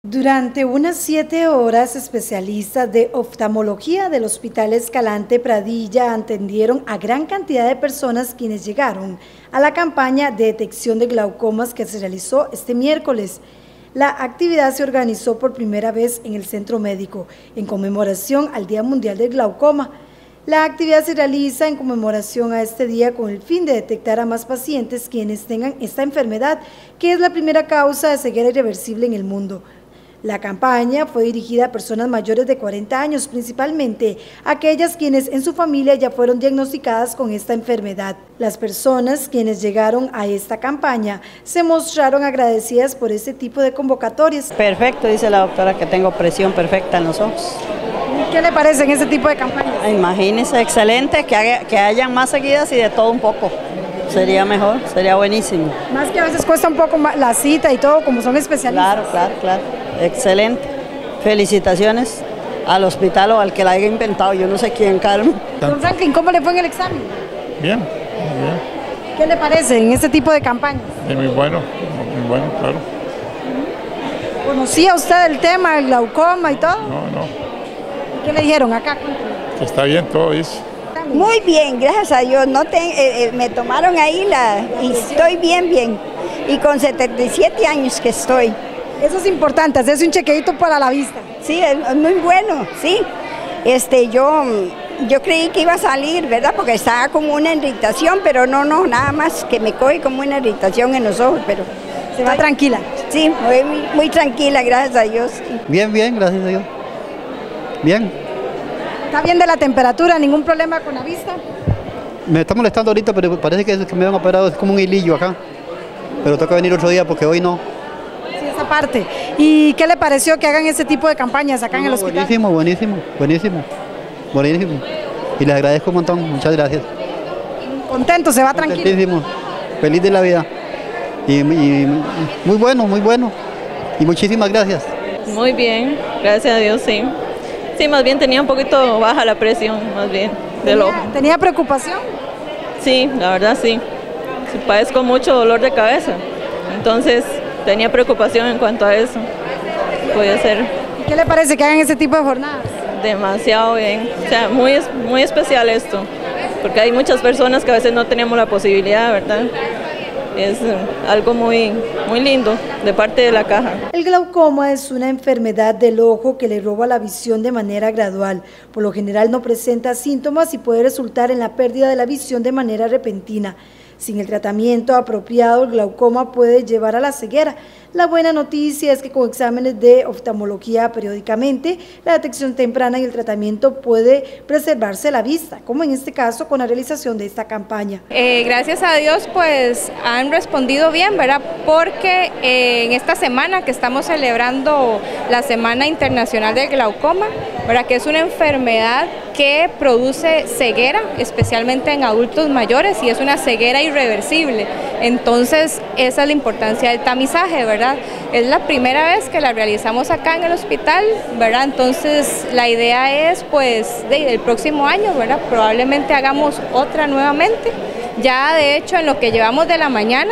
Durante unas 7 horas, especialistas de oftalmología del Hospital Escalante Pradilla atendieron a gran cantidad de personas quienes llegaron a la campaña de detección de glaucomas que se realizó este miércoles. La actividad se organizó por primera vez en el Centro Médico, en conmemoración al Día Mundial del Glaucoma. La actividad se realiza en conmemoración a este día con el fin de detectar a más pacientes quienes tengan esta enfermedad, que es la primera causa de ceguera irreversible en el mundo. La campaña fue dirigida a personas mayores de 40 años, principalmente aquellas quienes en su familia ya fueron diagnosticadas con esta enfermedad. Las personas quienes llegaron a esta campaña se mostraron agradecidas por este tipo de convocatorias. Perfecto, dice la doctora que tengo presión perfecta en los ojos. ¿Qué le parecen ese tipo de campañas? Imagínese, excelente, que hayan más seguidas y de todo un poco. Sería mejor, sería buenísimo. Más que a veces cuesta un poco más la cita y todo, como son especialistas. Claro. Excelente. Felicitaciones al hospital o al que la haya inventado, yo no sé quién, Carmen. Don Franklin, ¿cómo le fue en el examen? Bien. ¿Qué le parece en este tipo de campañas? Muy bueno, claro. ¿Conocía usted el tema del glaucoma y todo? No. ¿Qué le dijeron acá? Que está bien todo eso. Muy bien, gracias a Dios. Me tomaron ahí y estoy bien. Y con 77 años que estoy. Eso es importante, hacerse un chequeito para la vista. Sí, es muy bueno, sí. Yo creí que iba a salir, ¿verdad? Porque estaba como una irritación, pero no, nada más que me coge como una irritación en los ojos, pero... ¿Se va tranquila? Sí, muy tranquila, gracias a Dios. Bien, gracias a Dios. Bien. ¿Está bien de la temperatura? ¿Ningún problema con la vista? Me está molestando ahorita, pero parece que me han operado, es como un hilillo acá. Pero toca venir otro día porque hoy no. Sí, esa parte. ¿Y qué le pareció que hagan ese tipo de campañas acá en el hospital? Buenísimo. Y les agradezco un montón, muchas gracias. Contento, se va tranquilo. Contentísimo, feliz de la vida. Y muy bueno. Y muchísimas gracias. Muy bien, gracias a Dios, sí. Sí, más bien tenía un poquito baja la presión, más bien, del ojo. ¿Tenía preocupación? Sí, la verdad sí. Padezco mucho dolor de cabeza, entonces tenía preocupación en cuanto a eso. Podía ser. ¿Y qué le parece que hagan ese tipo de jornadas? Demasiado bien, o sea, muy especial esto, porque hay muchas personas que a veces no tenemos la posibilidad, ¿verdad? Es algo muy lindo de parte de la caja. El glaucoma es una enfermedad del ojo que le roba la visión de manera gradual. Por lo general no presenta síntomas y puede resultar en la pérdida de la visión de manera repentina. Sin el tratamiento apropiado, el glaucoma puede llevar a la ceguera. La buena noticia es que con exámenes de oftalmología periódicamente, la detección temprana y el tratamiento puede preservarse la vista, como en este caso con la realización de esta campaña. Gracias a Dios pues han respondido bien, ¿verdad? Porque en esta semana que estamos celebrando la Semana Internacional del Glaucoma, ¿verdad? Que es una enfermedad que produce ceguera, especialmente en adultos mayores, y es una ceguera irreversible. Entonces, esa es la importancia del tamizaje, ¿verdad? Es la primera vez que la realizamos acá en el hospital, ¿verdad? Entonces, la idea es, pues, del próximo año, ¿verdad? Probablemente hagamos otra nuevamente. Ya, de hecho, en lo que llevamos de la mañana,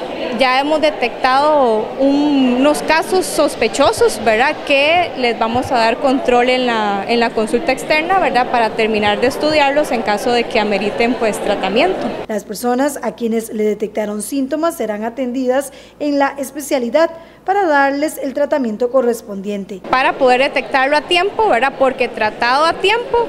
ya hemos detectado unos casos sospechosos, ¿verdad? Que les vamos a dar control en la consulta externa, ¿verdad? Para terminar de estudiarlos en caso de que ameriten pues tratamiento. Las personas a quienes le detectaron síntomas serán atendidas en la especialidad para darles el tratamiento correspondiente. Para poder detectarlo a tiempo, ¿verdad? Porque tratado a tiempo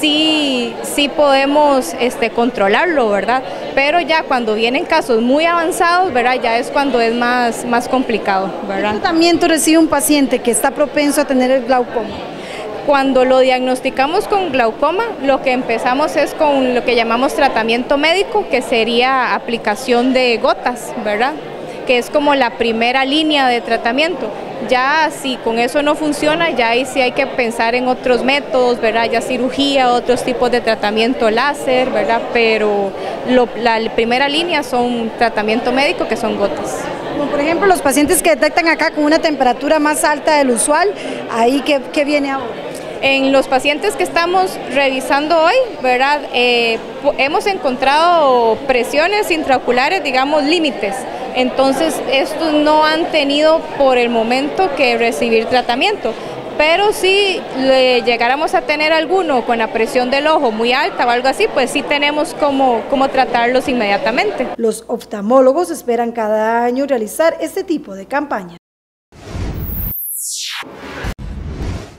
sí podemos controlarlo, ¿verdad? Pero ya cuando vienen casos muy avanzados, ¿verdad? Ya es cuando es más complicado, ¿verdad? ¿Qué tratamiento recibe un paciente que está propenso a tener el glaucoma? Cuando lo diagnosticamos con glaucoma, lo que empezamos es con lo que llamamos tratamiento médico, que sería aplicación de gotas, ¿verdad? Que es como la primera línea de tratamiento. Ya si con eso no funciona, ya ahí sí hay que pensar en otros métodos, ¿verdad? Ya cirugía, otros tipos de tratamiento láser, ¿verdad? Pero la primera línea son tratamiento médico, que son gotas. Como por ejemplo los pacientes que detectan acá con una temperatura más alta del usual, ahí ¿qué viene ahora? En los pacientes que estamos revisando hoy, ¿verdad? Hemos encontrado presiones intraoculares, digamos, límites. entonces estos no han tenido por el momento que recibir tratamiento. Pero si llegáramos a tener alguno con la presión del ojo muy alta o algo así, pues sí tenemos cómo tratarlos inmediatamente. Los oftalmólogos esperan cada año realizar este tipo de campañas.